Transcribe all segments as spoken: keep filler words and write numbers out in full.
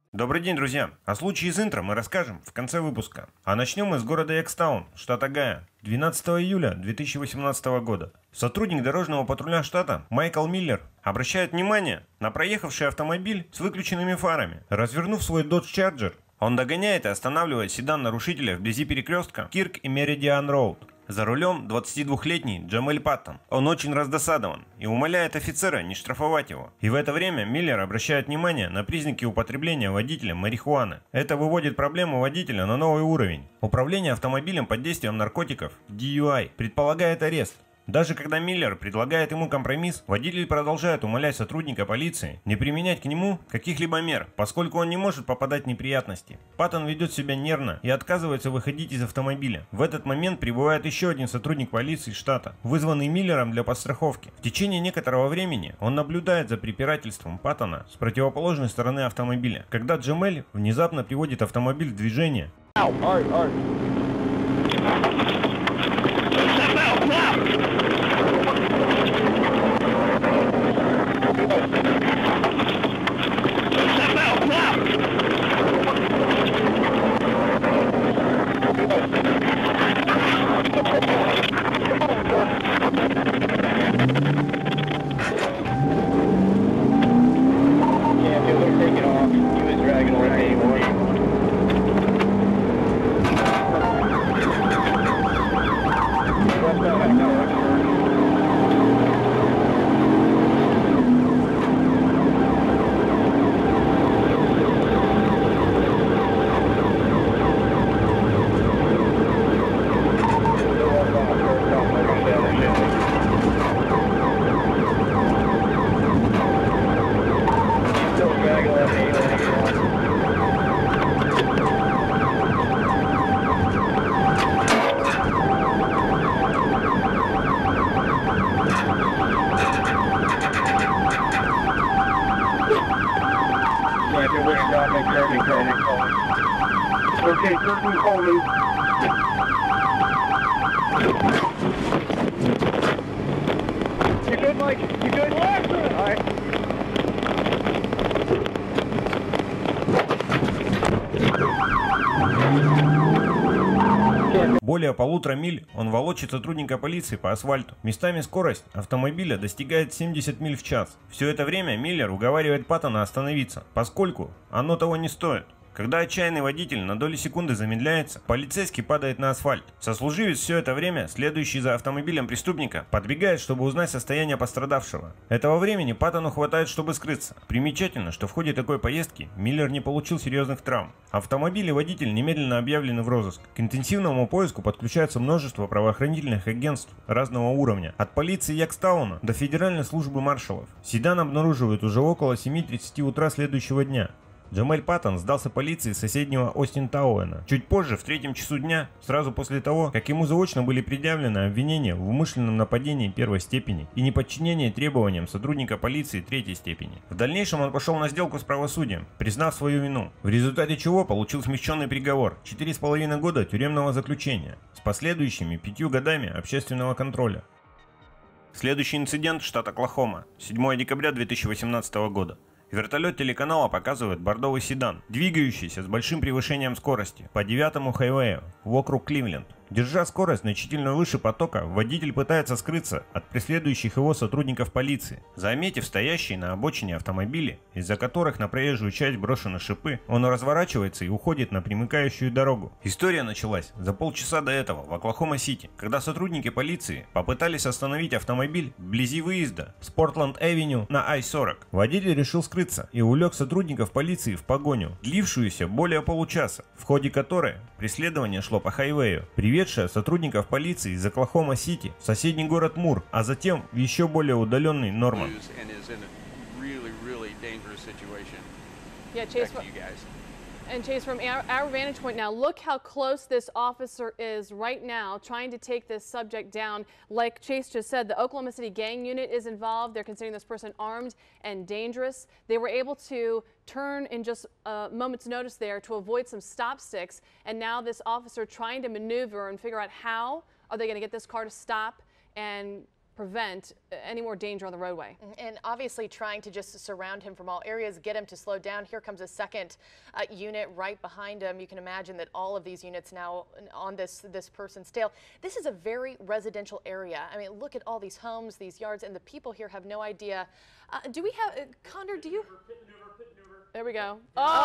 Добрый день, друзья! О случае из интро мы расскажем в конце выпуска. А начнем мы с города Йоркстаун, штат Огайо. двенадцатого июля две тысячи восемнадцатого года. Сотрудник дорожного патруля штата Майкл Миллер обращает внимание на проехавший автомобиль с выключенными фарами. Развернув свой Dodge Charger, он догоняет и останавливает седан нарушителя вблизи перекрестка Кирк и Меридиан Роуд. За рулем двадцатидвухлетний Джамель Паттон. Он очень раздосадован и умоляет офицера не штрафовать его. И в это время Миллер обращает внимание на признаки употребления водителем марихуаны. Это выводит проблему водителя на новый уровень. Управление автомобилем под действием наркотиков, ди ю ай, предполагает арест. Даже когда Миллер предлагает ему компромисс, водитель продолжает умолять сотрудника полиции не применять к нему каких-либо мер, поскольку он не может попадать в неприятности. Паттон ведет себя нервно и отказывается выходить из автомобиля. В этот момент прибывает еще один сотрудник полиции штата, вызванный Миллером для подстраховки. В течение некоторого времени он наблюдает за препирательством Паттона с противоположной стороны автомобиля, когда Джамель внезапно приводит автомобиль в движение. Okay, curtain holding. You good, Mike? You good? All right. Более полутора миль он волочит сотрудника полиции по асфальту. Местами скорость автомобиля достигает семьдесят миль в час. Все это время Миллер уговаривает Паттона остановиться, поскольку оно того не стоит. Когда отчаянный водитель на доли секунды замедляется, полицейский падает на асфальт. Сослуживец все это время, следующий за автомобилем преступника, подбегает, чтобы узнать состояние пострадавшего. Этого времени Паттону хватает, чтобы скрыться. Примечательно, что в ходе такой поездки Миллер не получил серьезных травм. Автомобиль и водитель немедленно объявлены в розыск. К интенсивному поиску подключается множество правоохранительных агентств разного уровня, от полиции Йоркстауна до Федеральной службы маршалов. Седан обнаруживают уже около семи тридцати утра следующего дня. Джамель Паттон сдался полиции соседнего Остин-Тауэна. Чуть позже, в третьем часу дня, сразу после того, как ему заочно были предъявлены обвинения в умышленном нападении первой степени и неподчинении требованиям сотрудника полиции третьей степени. В дальнейшем он пошел на сделку с правосудием, признав свою вину, в результате чего получил смягченный приговор – четыре с половиной года тюремного заключения с последующими пятью годами общественного контроля. Следующий инцидент – штат Оклахома, седьмого декабря две тысячи восемнадцатого года. Вертолет телеканала показывает бордовый седан, двигающийся с большим превышением скорости по девятому хайвею в округ Кливленд. Держа скорость значительно выше потока, водитель пытается скрыться от преследующих его сотрудников полиции. Заметив стоящие на обочине автомобили, из-за которых на проезжую часть брошены шипы, он разворачивается и уходит на примыкающую дорогу. История началась за полчаса до этого в Оклахома-Сити, когда сотрудники полиции попытались остановить автомобиль вблизи выезда с Портланд-Эвеню на ай сорок. Водитель решил скрыться и увлек сотрудников полиции в погоню, длившуюся более получаса, в ходе которой преследование шло по хайвею, приведшее сотрудников полиции из Оклахома-Сити в соседний город Мур, а затем в еще более удаленный Норман. Yeah, Chase, and Chase, from our, our vantage point now, look how close this officer is right now trying to take this subject down. Like Chase just said, the Oklahoma City gang unit is involved. They're considering this person armed and dangerous. They were able to turn in just a moment's notice there to avoid some stop sticks. And now this officer trying to maneuver and figure out how are they going to get this car to stop and prevent any more danger on the roadway. And obviously trying to just surround him from all areas, get him to slow down. Here comes a second uh, unit right behind him. You can imagine that all of these units now on this, this person's tail. This is a very residential area. I mean, look at all these homes, these yards, and the people here have no idea. Uh, do we have, uh, Condor, do you? There we go.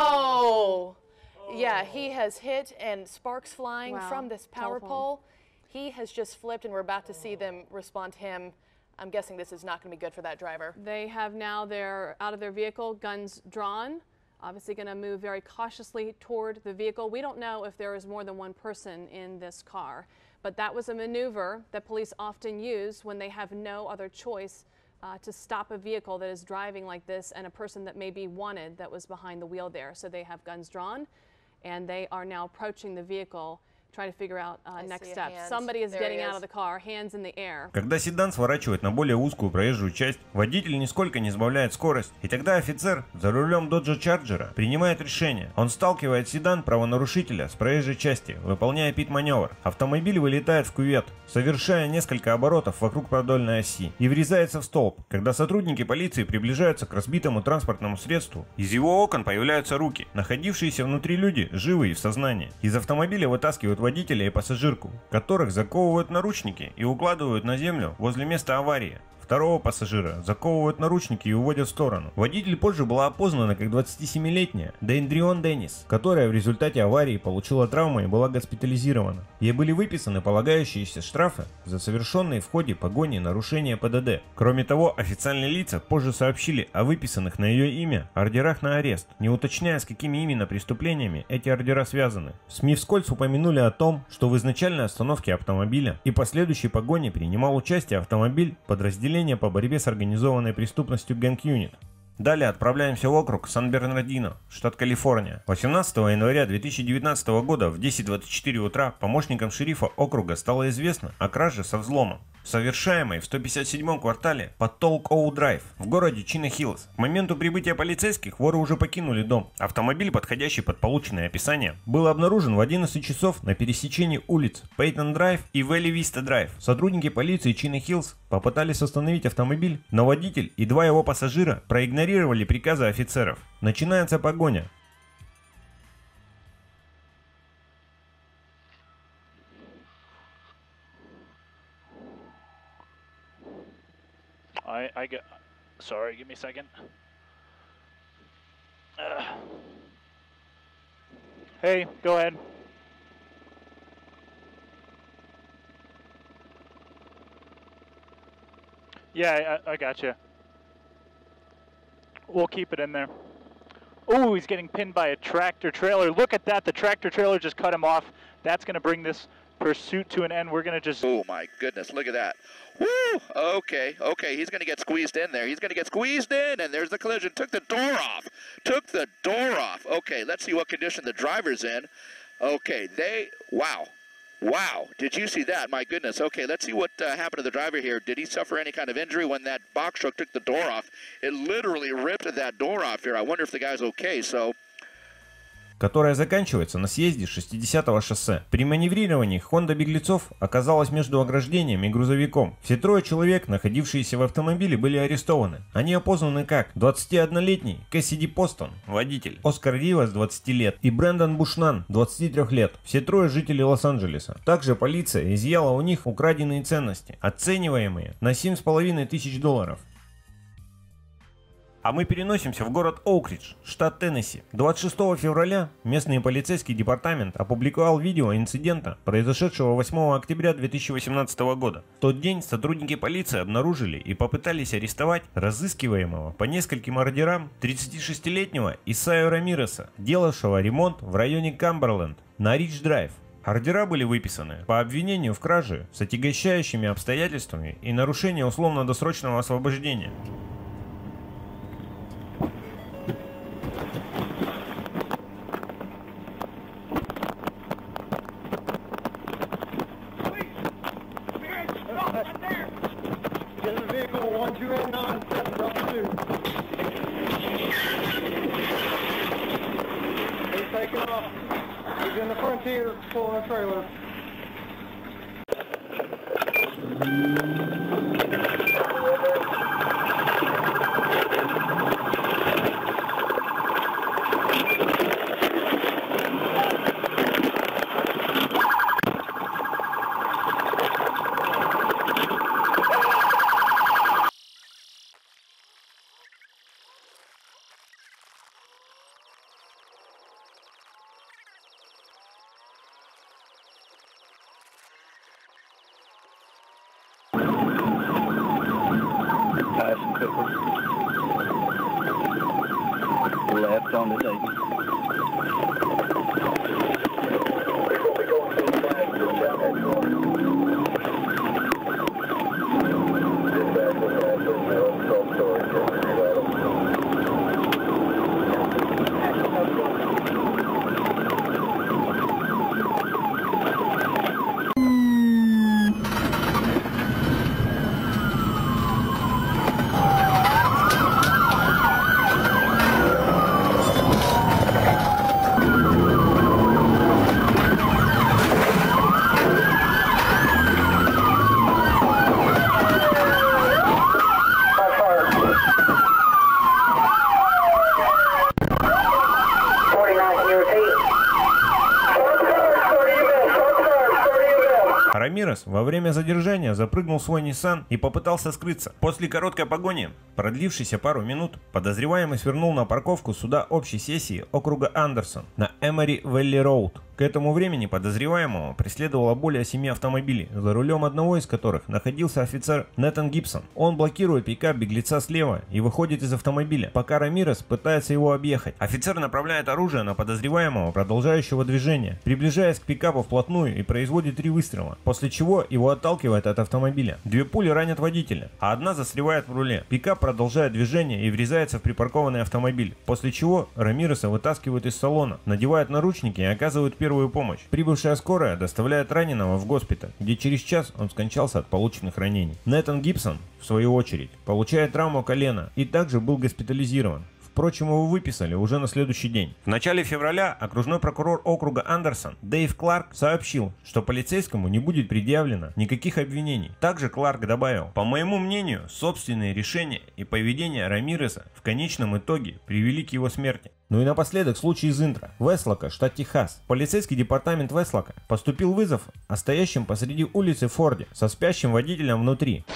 Oh. oh! Yeah, he has hit and sparks flying Wow. from this power Telephone. pole. He has just flipped, and we're about to see them respond to him. I'm guessing this is not going to be good for that driver. They have now their out of their vehicle, guns drawn. Obviously going to move very cautiously toward the vehicle. We don't know if there is more than one person in this car, but that was a maneuver that police often use when they have no other choice uh, to stop a vehicle that is driving like this and a person that may be wanted that was behind the wheel there. So they have guns drawn, and they are now approaching the vehicle, trying to figure out uh, next steps. Somebody is getting out of the car, hands in the air. Когда седан сворачивает на более узкую проезжую часть, водитель нисколько не сбавляет скорость, и тогда офицер за рулем Dodge Charger принимает решение. Он сталкивает седан правонарушителя с проезжей части, выполняя пит-маневр. Автомобиль вылетает в кювет, совершая несколько оборотов вокруг продольной оси, и врезается в столб. Когда сотрудники полиции приближаются к разбитому транспортному средству, из его окон появляются руки. Находившиеся внутри люди живы и в сознании. Из автомобиля вытаскивают водителя и пассажирку, которых заковывают в наручники и укладывают на землю возле места аварии. Второго пассажира заковывают наручники и уводят в сторону. Водитель позже была опознана как двадцатисемилетняя Дейндрион Деннис, которая в результате аварии получила травмы и была госпитализирована. Ей были выписаны полагающиеся штрафы за совершенные в ходе погони нарушения ПДД. Кроме того, официальные лица позже сообщили о выписанных на ее имя ордерах на арест, не уточняя, с какими именно преступлениями эти ордера связаны. СМИ вскользь упомянули о том, что в изначальной остановке автомобиля и последующей погоне принимал участие автомобиль подразделения по борьбе с организованной преступностью Gang Unit. Далее отправляемся в округ Сан-Бернардино, штат Калифорния. восемнадцатого января две тысячи девятнадцатого года в десять двадцать четыре утра помощникам шерифа округа стало известно о краже со взломом, совершаемой в сто пятьдесят седьмом квартале под Толк-Оу Драйв в городе Чино-Хиллз. К моменту прибытия полицейских воры уже покинули дом. Автомобиль, подходящий под полученное описание, был обнаружен в одиннадцать часов на пересечении улиц Пейтон Драйв и Вэлли Виста Драйв. Сотрудники полиции Чино-Хиллз попытались остановить автомобиль, но водитель и два его пассажира проигнорировали приказы офицеров. Начинается погоня. I, I get, sorry, give me a second. Uh, hey, go ahead. Yeah, I, I got you. We'll keep it in there. Oh, he's getting pinned by a tractor trailer. Look at that, the tractor trailer just cut him off. That's gonna bring this pursuit to an end. We're gonna just... Oh my goodness, look at that. Woo! Okay, okay, he's gonna get squeezed in there. He's gonna get squeezed in, and there's the collision. Took the door off. Took the door off. Okay, let's see what condition the driver's in. Okay, they, wow. Wow, did you see that? My goodness. Okay, let's see what uh, happened to the driver here. Did he suffer any kind of injury when that box truck took the door off? It literally ripped that door off here. I wonder if the guy's okay, so... которая заканчивается на съезде шестидесятого шоссе. При маневрировании Honda беглецов оказалась между ограждением и грузовиком. Все трое человек, находившиеся в автомобиле, были арестованы. Они опознаны как двадцатиоднолетний Кэссиди Постон, водитель, Оскар Ривас, двадцать лет, и Брэндон Бушнан, двадцать три лет. Все трое жители Лос-Анджелеса. Также полиция изъяла у них украденные ценности, оцениваемые на семь с половиной тысяч долларов. А мы переносимся в город Оук-Ридж, штат Теннесси. двадцать шестого февраля местный полицейский департамент опубликовал видео инцидента, произошедшего восьмого октября две тысячи восемнадцатого года. В тот день сотрудники полиции обнаружили и попытались арестовать разыскиваемого по нескольким ордерам тридцатишестилетнего Исайю Рамиреса, делавшего ремонт в районе Камберленд на Ридж-Драйв. Ордера были выписаны по обвинению в краже с отягощающими обстоятельствами и нарушении условно-досрочного освобождения. Taking off. He's in the frontier, pulling a trailer. Ashton Cooper. Left on the Davis. Рамирес во время задержания запрыгнул в свой Nissan и попытался скрыться. После короткой погони, продлившейся пару минут, подозреваемый свернул на парковку суда общей сессии округа Андерсон на Эмори Вэлли Роуд. К этому времени подозреваемого преследовало более семи автомобилей, за рулем одного из которых находился офицер Нэтан Гибсон. Он блокирует пикап беглеца слева и выходит из автомобиля, пока Рамирес пытается его объехать. Офицер направляет оружие на подозреваемого, продолжающего движение, приближаясь к пикапу вплотную и производит три выстрела, после чего его отталкивает от автомобиля. Две пули ранят водителя, а одна застревает в руле. Пикап продолжает движение и врезается в припаркованный автомобиль, после чего Рамиреса вытаскивают из салона, надевают наручники и оказывают первую помощь. Прибывшая скорая доставляет раненого в госпиталь, где через час он скончался от полученных ранений. Нэтан Гибсон, в свою очередь, получает травму колена и также был госпитализирован. Впрочем, его выписали уже на следующий день. В начале февраля окружной прокурор округа Андерсон Дэйв Кларк сообщил, что полицейскому не будет предъявлено никаких обвинений. Также Кларк добавил: «По моему мнению, собственные решения и поведение Рамиреса в конечном итоге привели к его смерти». Ну и напоследок случай из Интро, Веслока, штат Техас. Полицейский департамент Веслока поступил вызов о стоящем посреди улицы Форде со спящим водителем внутри.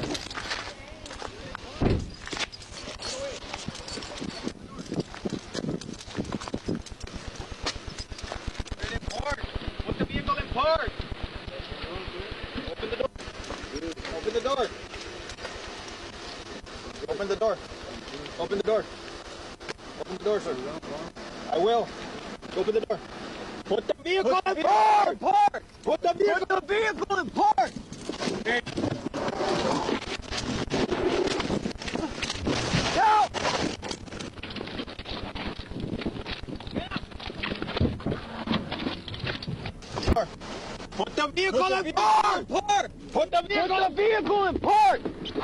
Open the door. Open the door. Open the door, sir. I will. Open the door. Put the vehicle in park! Park! Put the vehicle, Put the vehicle in park! Go! Put the vehicle in park! Park! Put the vehicle, Put the vehicle in park!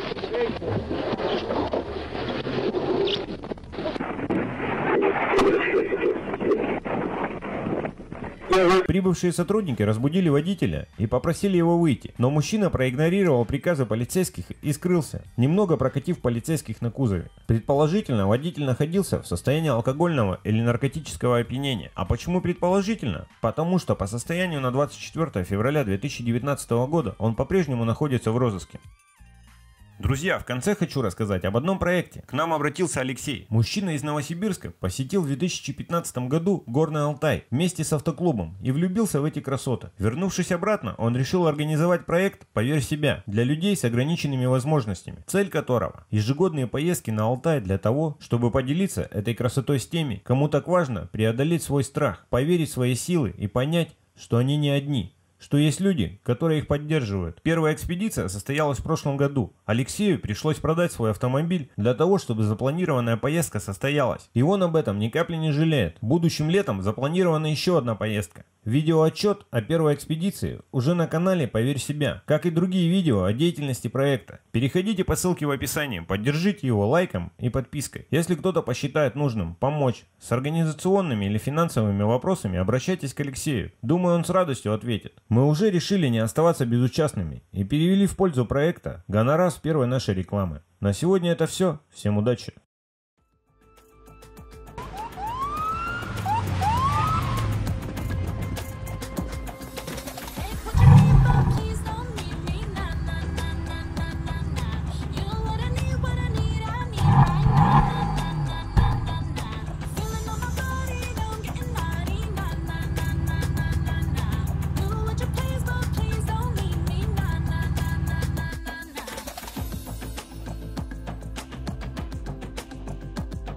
Прибывшие сотрудники разбудили водителя и попросили его выйти, но мужчина проигнорировал приказы полицейских и скрылся, немного прокатив полицейских на кузове. Предположительно, водитель находился в состоянии алкогольного или наркотического опьянения. А почему предположительно? Потому что по состоянию на двадцать четвёртое февраля две тысячи девятнадцатого года он по-прежнему находится в розыске. Друзья, в конце хочу рассказать об одном проекте. К нам обратился Алексей. Мужчина из Новосибирска посетил в две тысячи пятнадцатом году Горный Алтай вместе с автоклубом и влюбился в эти красоты. Вернувшись обратно, он решил организовать проект «Поверь себя» для людей с ограниченными возможностями, цель которого – ежегодные поездки на Алтай для того, чтобы поделиться этой красотой с теми, кому так важно преодолеть свой страх, поверить в свои силы и понять, что они не одни. Что есть люди, которые их поддерживают. Первая экспедиция состоялась в прошлом году. Алексею пришлось продать свой автомобиль для того, чтобы запланированная поездка состоялась. И он об этом ни капли не жалеет. Будущим летом запланирована еще одна поездка. Видеоотчет о первой экспедиции уже на канале «Поверь себя», как и другие видео о деятельности проекта. Переходите по ссылке в описании, поддержите его лайком и подпиской. Если кто-то посчитает нужным помочь с организационными или финансовыми вопросами, обращайтесь к Алексею. Думаю, он с радостью ответит. Мы уже решили не оставаться безучастными и перевели в пользу проекта гонорар с первой нашей рекламы. На сегодня это все. Всем удачи!